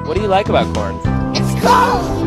What do you like about corn? It's cold!